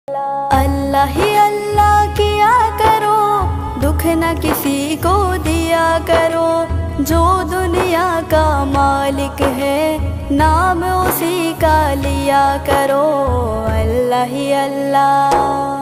अल्लाह ही अल्लाह किया करो, दुख न किसी को दिया करो। जो दुनिया का मालिक है, नाम उसी का लिया करो। अल्लाह ही अल्लाह।